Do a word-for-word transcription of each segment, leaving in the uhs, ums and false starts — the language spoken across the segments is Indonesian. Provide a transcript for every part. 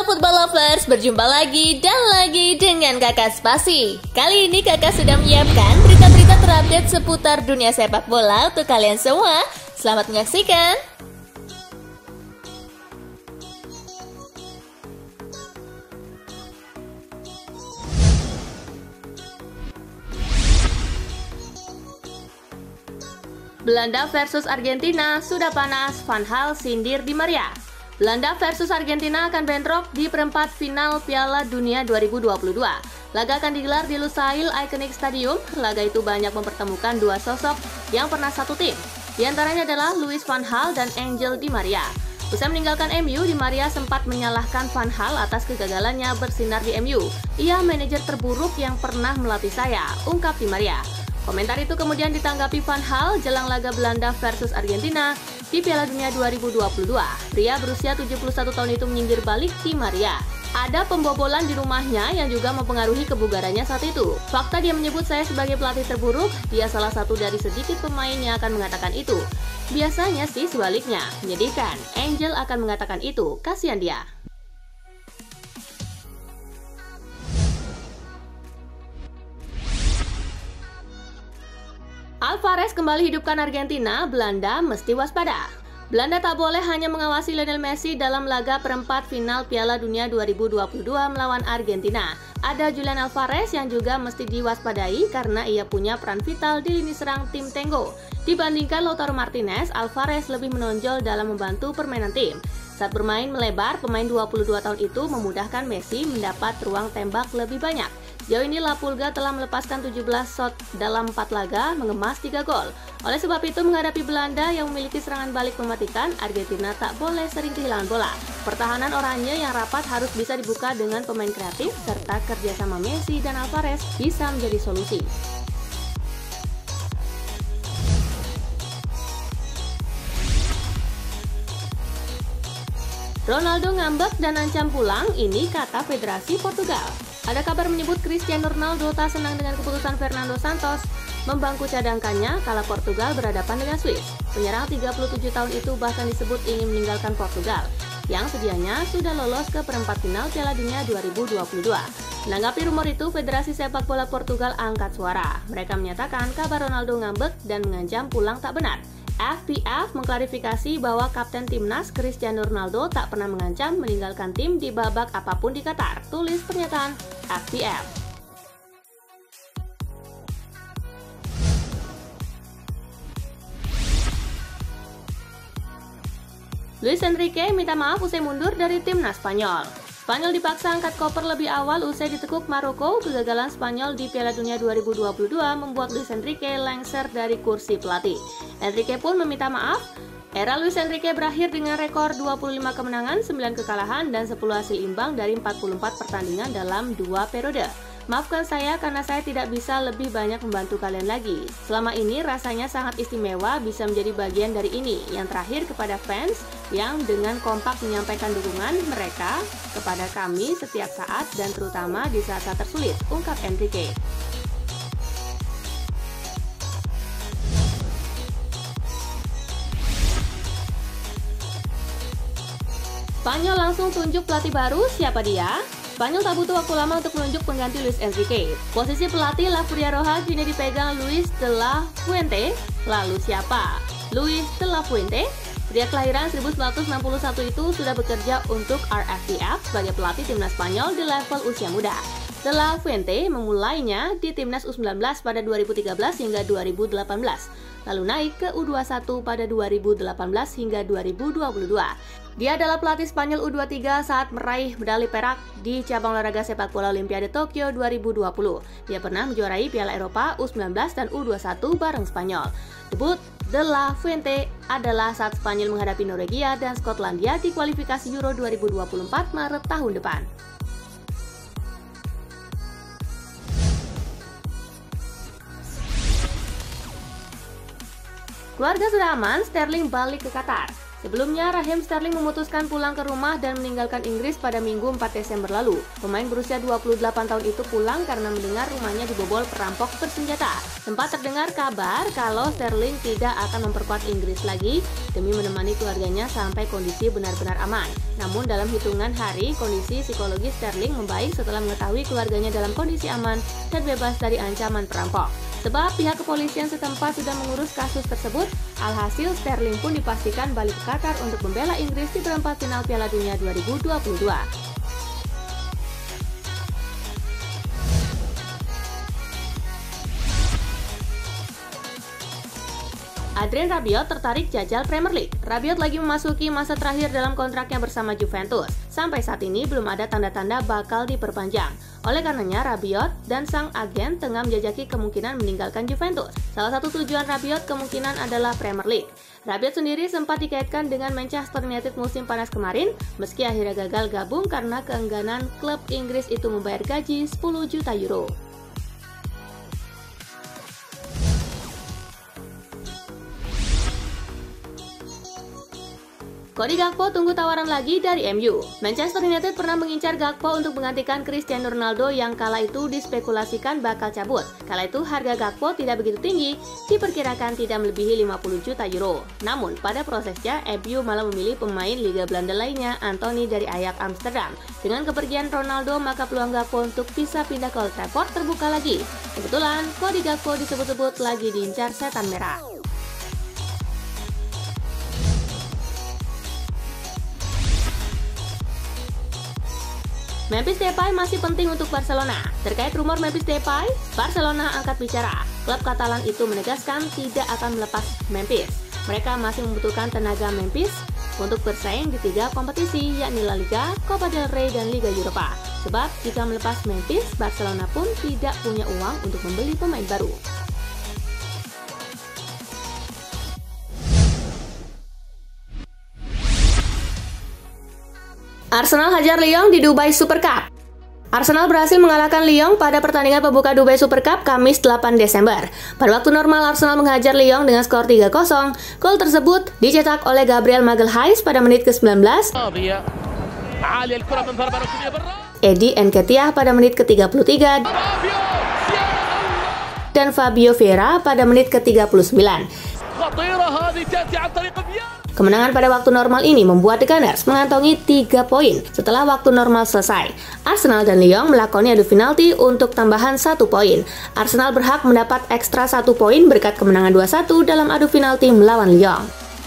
Football Lovers, berjumpa lagi dan lagi dengan Kakak Spasi. Kali ini Kakak sudah menyiapkan berita-berita terupdate seputar dunia sepak bola untuk kalian semua. Selamat menyaksikan. Belanda versus Argentina, sudah panas, Van Hal sindir Di Maria. Belanda versus Argentina akan bentrok di perempat final Piala Dunia dua ribu dua puluh dua. Laga akan digelar di Lusail Iconic Stadium. Laga itu banyak mempertemukan dua sosok yang pernah satu tim. Di antaranya adalah Louis van Gaal dan Angel Di Maria. Usai meninggalkan M U, Di Maria sempat menyalahkan Van Gaal atas kegagalannya bersinar di M U. Ia manajer terburuk yang pernah melatih saya, ungkap Di Maria. Komentar itu kemudian ditanggapi Van Gaal jelang laga Belanda versus Argentina di Piala Dunia dua ribu dua puluh dua. Pria berusia tujuh puluh satu tahun itu menyindir balik Di Maria. Ada pembobolan di rumahnya yang juga mempengaruhi kebugarannya saat itu. Fakta dia menyebut saya sebagai pelatih terburuk, dia salah satu dari sedikit pemain yang akan mengatakan itu. Biasanya sih sebaliknya, menyedihkan. Angel akan mengatakan itu, kasihan dia. Alvarez kembali hidupkan Argentina, Belanda mesti waspada. Belanda tak boleh hanya mengawasi Lionel Messi dalam laga perempat final Piala Dunia dua ribu dua puluh dua melawan Argentina. Ada Julian Alvarez yang juga mesti diwaspadai karena ia punya peran vital di lini serang tim Tango. Dibandingkan Lautaro Martinez, Alvarez lebih menonjol dalam membantu permainan tim. Saat bermain melebar, pemain dua puluh dua tahun itu memudahkan Messi mendapat ruang tembak lebih banyak. Sejauh ini La Pulga telah melepaskan tujuh belas shot dalam empat laga, mengemas tiga gol. Oleh sebab itu, menghadapi Belanda yang memiliki serangan balik mematikan, Argentina tak boleh sering kehilangan bola. Pertahanan oranye yang rapat harus bisa dibuka dengan pemain kreatif, serta kerjasama Messi dan Alvarez bisa menjadi solusi. Ronaldo ngambek dan ancam pulang, ini kata Federasi Portugal. Ada kabar menyebut Cristiano Ronaldo tak senang dengan keputusan Fernando Santos membangku cadangkannya kala Portugal berhadapan dengan Swiss. Penyerang tiga puluh tujuh tahun itu bahkan disebut ingin meninggalkan Portugal, yang sedianya sudah lolos ke perempat final Piala Dunia dua ribu dua puluh dua. Menanggapi rumor itu, Federasi Sepak Bola Portugal angkat suara. Mereka menyatakan kabar Ronaldo ngambek dan mengancam pulang tak benar. F P F mengklarifikasi bahwa kapten timnas Cristiano Ronaldo tak pernah mengancam meninggalkan tim di babak apapun di Qatar, tulis pernyataan F P F. Luis Enrique minta maaf usai mundur dari timnas Spanyol. Spanyol dipaksa angkat koper lebih awal usai ditekuk Maroko. Kegagalan Spanyol di Piala Dunia dua ribu dua puluh dua membuat Luis Enrique lengser dari kursi pelatih. Enrique pun meminta maaf. Era Luis Enrique berakhir dengan rekor dua puluh lima kemenangan, sembilan kekalahan, dan sepuluh hasil imbang dari empat puluh empat pertandingan dalam dua periode. Maafkan saya karena saya tidak bisa lebih banyak membantu kalian lagi. Selama ini rasanya sangat istimewa bisa menjadi bagian dari ini. Yang terakhir kepada fans yang dengan kompak menyampaikan dukungan mereka kepada kami setiap saat dan terutama di saat-saat tersulit, ungkap Enrique. Spanyol langsung tunjuk pelatih baru, siapa dia? Spanyol tak butuh waktu lama untuk menunjuk pengganti Luis Enrique. Posisi pelatih La Furia kini dipegang Luis de la Fuente. Lalu siapa? Luis de la Fuente? Pria kelahiran seribu sembilan ratus enam puluh satu itu sudah bekerja untuk R F P F sebagai pelatih timnas Spanyol di level usia muda. De la Fuente memulainya di timnas U sembilan belas pada dua ribu tiga belas hingga dua ribu delapan belas, lalu naik ke U dua puluh satu pada dua ribu delapan belas hingga dua ribu dua puluh dua. Dia adalah pelatih Spanyol U dua puluh tiga saat meraih medali perak di cabang olahraga sepak bola Olimpiade Tokyo dua ribu dua puluh. Dia pernah menjuarai Piala Eropa U sembilan belas dan U dua puluh satu bareng Spanyol. Debut De La Fuente adalah saat Spanyol menghadapi Norwegia dan Skotlandia di kualifikasi Euro dua ribu dua puluh empat Maret tahun depan. Keluarga sudah aman, Sterling balik ke Qatar. Sebelumnya, Raheem Sterling memutuskan pulang ke rumah dan meninggalkan Inggris pada Minggu empat Desember lalu. Pemain berusia dua puluh delapan tahun itu pulang karena mendengar rumahnya dibobol perampok bersenjata. Sempat terdengar kabar kalau Sterling tidak akan memperkuat Inggris lagi demi menemani keluarganya sampai kondisi benar-benar aman. Namun dalam hitungan hari, kondisi psikologis Sterling membaik setelah mengetahui keluarganya dalam kondisi aman dan bebas dari ancaman perampok. Sebab pihak kepolisian setempat sudah mengurus kasus tersebut, alhasil Sterling pun dipastikan balik ke Qatar untuk membela Inggris di perempat final Piala Dunia dua ribu dua puluh dua. Adrien Rabiot tertarik jajal Premier League. Rabiot lagi memasuki masa terakhir dalam kontraknya bersama Juventus. Sampai saat ini belum ada tanda-tanda bakal diperpanjang. Oleh karenanya, Rabiot dan sang agen tengah menjajaki kemungkinan meninggalkan Juventus. Salah satu tujuan Rabiot kemungkinan adalah Premier League. Rabiot sendiri sempat dikaitkan dengan Manchester United musim panas kemarin, meski akhirnya gagal gabung karena keengganan klub Inggris itu membayar gaji sepuluh juta euro. Cody Gakpo tunggu tawaran lagi dari M U. Manchester United pernah mengincar Gakpo untuk menggantikan Cristiano Ronaldo yang kala itu dispekulasikan bakal cabut. Kala itu harga Gakpo tidak begitu tinggi, diperkirakan tidak melebihi lima puluh juta euro. Namun pada prosesnya M U malah memilih pemain Liga Belanda lainnya, Anthony dari Ajax Amsterdam. Dengan kepergian Ronaldo, maka peluang Gakpo untuk bisa pindah ke Old Trafford terbuka lagi. Kebetulan Cody Gakpo disebut-sebut lagi diincar setan merah. Memphis Depay masih penting untuk Barcelona. Terkait rumor Memphis Depay, Barcelona angkat bicara. Klub Katalan itu menegaskan tidak akan melepas Memphis. Mereka masih membutuhkan tenaga Memphis untuk bersaing di tiga kompetisi, yakni La Liga, Copa del Rey, dan Liga Eropa. Sebab jika melepas Memphis, Barcelona pun tidak punya uang untuk membeli pemain baru. Arsenal hajar Lyon di Dubai Super Cup. Arsenal berhasil mengalahkan Lyon pada pertandingan pembuka Dubai Super Cup Kamis delapan Desember. Pada waktu normal, Arsenal menghajar Lyon dengan skor tiga kosong. Gol tersebut dicetak oleh Gabriel Magalhaes pada menit ke sembilan belas. Eddie Nketiah pada menit ke tiga puluh tiga. Dan Fabio Vieira pada menit ke tiga puluh sembilan. Kemenangan pada waktu normal ini membuat The Gunners mengantongi tiga poin setelah waktu normal selesai. Arsenal dan Lyon melakoni adu penalti untuk tambahan satu poin. Arsenal berhak mendapat ekstra satu poin berkat kemenangan dua satu dalam adu penalti melawan Lyon.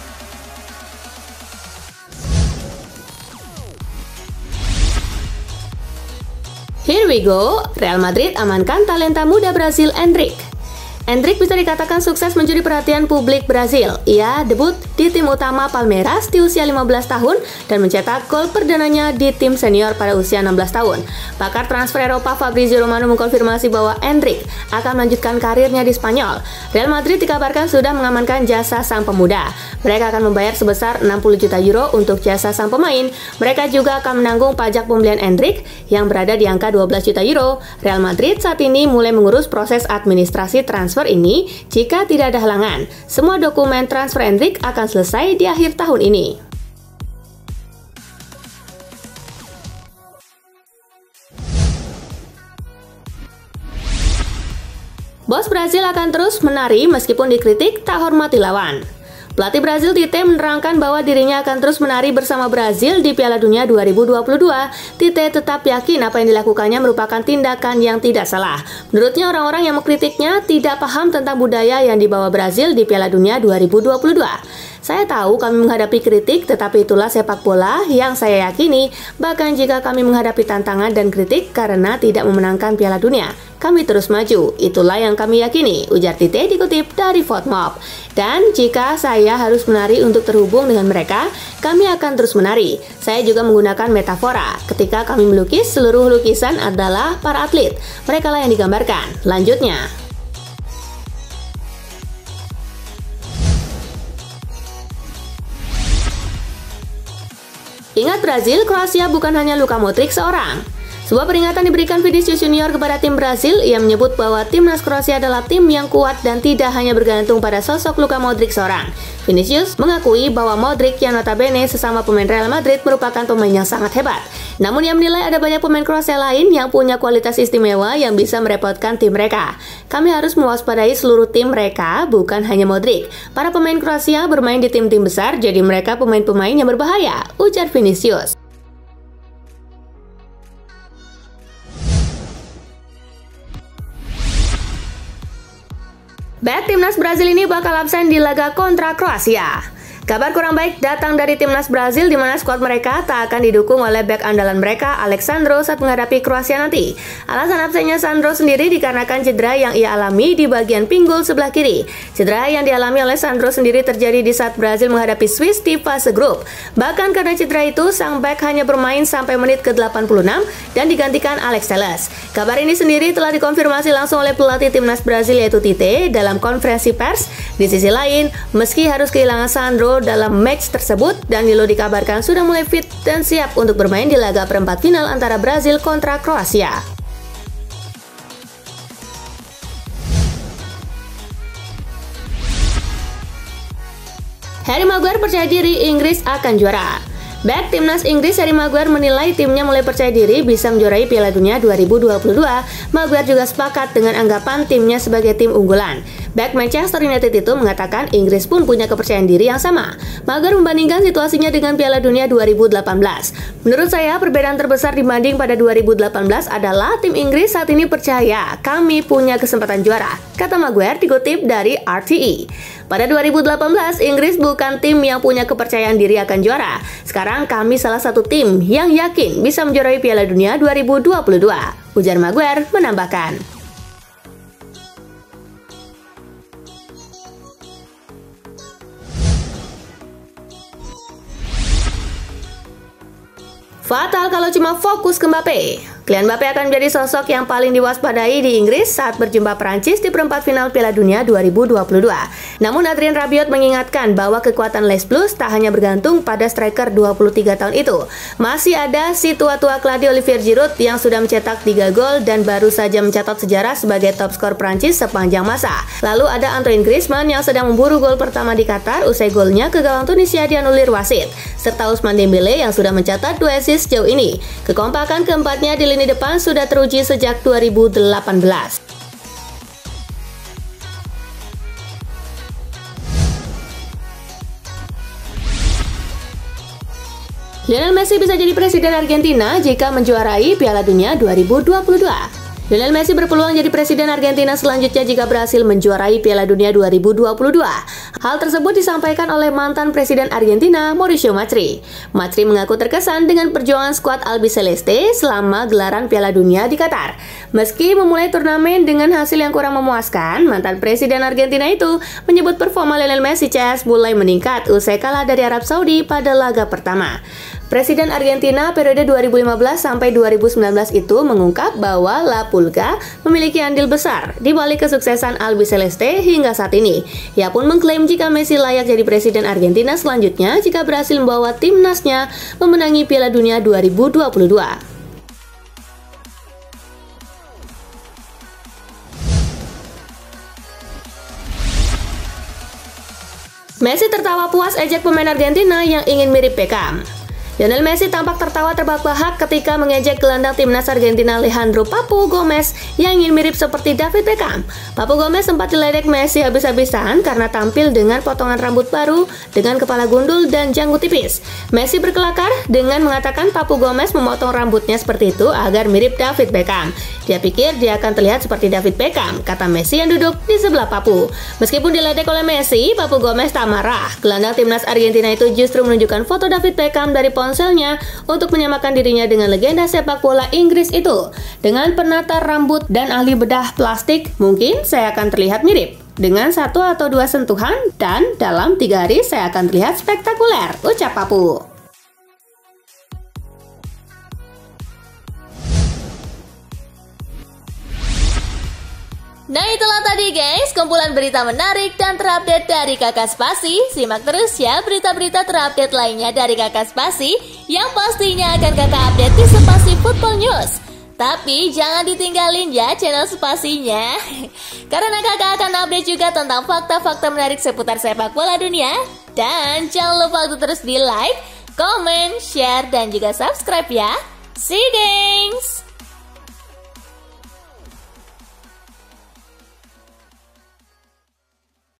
Here we go, Real Madrid amankan talenta muda Brazil Endrick. Endrick bisa dikatakan sukses mencuri perhatian publik Brazil. Ia debut di tim utama Palmeiras di usia lima belas tahun dan mencetak gol perdananya di tim senior pada usia enam belas tahun. Pakar transfer Eropa Fabrizio Romano mengkonfirmasi bahwa Endrick akan melanjutkan karirnya di Spanyol. Real Madrid dikabarkan sudah mengamankan jasa sang pemuda. Mereka akan membayar sebesar enam puluh juta euro untuk jasa sang pemain. Mereka juga akan menanggung pajak pembelian Endrick yang berada di angka dua belas juta euro. Real Madrid saat ini mulai mengurus proses administrasi transfer ini jika tidak ada halangan. Semua dokumen transfer Endrick akan selesai di akhir tahun ini. Bos Brazil akan terus menari meskipun dikritik tak hormati lawan. Pelatih Brazil Tite menerangkan bahwa dirinya akan terus menari bersama Brazil di Piala Dunia dua ribu dua puluh dua. Tite tetap yakin apa yang dilakukannya merupakan tindakan yang tidak salah. Menurutnya, orang-orang yang mengkritiknya tidak paham tentang budaya yang dibawa Brazil di Piala Dunia dua ribu dua puluh dua. Saya tahu kami menghadapi kritik, tetapi itulah sepak bola yang saya yakini. Bahkan jika kami menghadapi tantangan dan kritik karena tidak memenangkan Piala Dunia, kami terus maju. Itulah yang kami yakini, ujar Tite dikutip dari Fotmob. Dan jika saya harus menari untuk terhubung dengan mereka, kami akan terus menari. Saya juga menggunakan metafora. Ketika kami melukis, seluruh lukisan adalah para atlet. Mereka lah yang digambarkan. Lanjutnya. Ingat Brazil, Kroasia bukan hanya Luka Modric seorang. Sebuah peringatan diberikan Vinicius Junior kepada tim Brasil. Ia menyebut bahwa timnas Kroasia adalah tim yang kuat dan tidak hanya bergantung pada sosok Luka Modric seorang. Vinicius mengakui bahwa Modric yang notabene sesama pemain Real Madrid merupakan pemain yang sangat hebat. Namun ia menilai ada banyak pemain Kroasia lain yang punya kualitas istimewa yang bisa merepotkan tim mereka. Kami harus mewaspadai seluruh tim mereka, bukan hanya Modric. Para pemain Kroasia bermain di tim-tim besar, jadi mereka pemain-pemain yang berbahaya, ujar Vinicius. Bek timnas Brazil ini bakal absen di laga kontra Kroasia. Kabar kurang baik datang dari timnas Brazil di mana skuad mereka tak akan didukung oleh bek andalan mereka Alex Sandro saat menghadapi Kroasia nanti. Alasan absennya Sandro sendiri dikarenakan cedera yang ia alami di bagian pinggul sebelah kiri. Cedera yang dialami oleh Sandro sendiri terjadi di saat Brazil menghadapi Swiss di fase grup. Bahkan karena cedera itu, sang bek hanya bermain sampai menit ke delapan puluh enam dan digantikan Alex Telles. Kabar ini sendiri telah dikonfirmasi langsung oleh pelatih timnas Brazil yaitu Tite dalam konferensi pers. Di sisi lain, meski harus kehilangan Sandro dalam match tersebut, Danilo dikabarkan sudah mulai fit dan siap untuk bermain di laga perempat final antara Brazil kontra Kroasia. Harry Maguire percaya diri Inggris akan juara. Bek timnas Inggris Harry Maguire menilai timnya mulai percaya diri bisa menjuarai Piala Dunia dua ribu dua puluh dua. Maguire juga sepakat dengan anggapan timnya sebagai tim unggulan. Bek Manchester United itu mengatakan Inggris pun punya kepercayaan diri yang sama. Maguire membandingkan situasinya dengan Piala Dunia dua ribu delapan belas. Menurut saya, perbedaan terbesar dibanding pada dua ribu delapan belas adalah tim Inggris saat ini percaya kami punya kesempatan juara, kata Maguire dikutip dari R T E. Pada dua ribu delapan belas, Inggris bukan tim yang punya kepercayaan diri akan juara. Sekarang kami salah satu tim yang yakin bisa menjuarai Piala Dunia dua ribu dua puluh dua, ujar Maguire menambahkan. Fatal kalau cuma fokus ke Mbappe. Kylian Mbappe akan menjadi sosok yang paling diwaspadai di Inggris saat berjumpa Prancis di perempat final Piala Dunia dua ribu dua puluh dua. Namun Adrien Rabiot mengingatkan bahwa kekuatan Les Blues tak hanya bergantung pada striker dua puluh tiga tahun itu. Masih ada si tua-tua keladi Olivier Giroud yang sudah mencetak tiga gol dan baru saja mencatat sejarah sebagai top skor Prancis sepanjang masa. Lalu ada Antoine Griezmann yang sedang memburu gol pertama di Qatar usai golnya ke gawang Tunisia dianulir wasit, serta Ousmane Dembele yang sudah mencatat dua assist sejauh ini. Kekompakan keempatnya di lini depan sudah teruji sejak dua ribu delapan belas. Lionel Messi bisa jadi presiden Argentina jika menjuarai Piala Dunia dua ribu dua puluh dua. Lionel Messi berpeluang jadi presiden Argentina selanjutnya jika berhasil menjuarai Piala Dunia dua ribu dua puluh dua. Hal tersebut disampaikan oleh mantan presiden Argentina, Mauricio Macri. Macri mengaku terkesan dengan perjuangan skuad Albiceleste selama gelaran Piala Dunia di Qatar. Meski memulai turnamen dengan hasil yang kurang memuaskan, mantan presiden Argentina itu menyebut performa Lionel Messi C S mulai meningkat usai kalah dari Arab Saudi pada laga pertama. Presiden Argentina periode dua ribu lima belas sampai dua ribu sembilan belas itu mengungkap bahwa La Pulga memiliki andil besar di balik kesuksesan Albiceleste hingga saat ini. Ia pun mengklaim jika Messi layak jadi presiden Argentina selanjutnya jika berhasil membawa timnasnya memenangi Piala Dunia dua ribu dua puluh dua. Messi tertawa puas ejek pemain Argentina yang ingin mirip Beckham. Lionel Messi tampak tertawa terbahak-bahak ketika mengejek gelandang timnas Argentina Alejandro Papu Gomez yang ingin mirip seperti David Beckham. Papu Gomez sempat diledek Messi habis-habisan karena tampil dengan potongan rambut baru dengan kepala gundul dan janggut tipis. Messi berkelakar dengan mengatakan Papu Gomez memotong rambutnya seperti itu agar mirip David Beckham. Dia pikir dia akan terlihat seperti David Beckham, kata Messi yang duduk di sebelah Papu. Meskipun diledek oleh Messi, Papu Gomez tak marah. Gelandang timnas Argentina itu justru menunjukkan foto David Beckham dari ponselnya untuk menyamakan dirinya dengan legenda sepak bola Inggris itu. Dengan penata rambut dan ahli bedah plastik, mungkin saya akan terlihat mirip. Dengan satu atau dua sentuhan dan dalam tiga hari saya akan terlihat spektakuler, ucap Papu. Nah itulah tadi guys, kumpulan berita menarik dan terupdate dari Kakak Spasi. Simak terus ya berita-berita terupdate lainnya dari Kakak Spasi yang pastinya akan Kakak update di Spasi Football News. Tapi jangan ditinggalin ya channel Spasinya. Karena kakak akan update juga tentang fakta-fakta menarik seputar sepak bola dunia. Dan jangan lupa untuk terus di like, comment, share, dan juga subscribe ya. See you guys!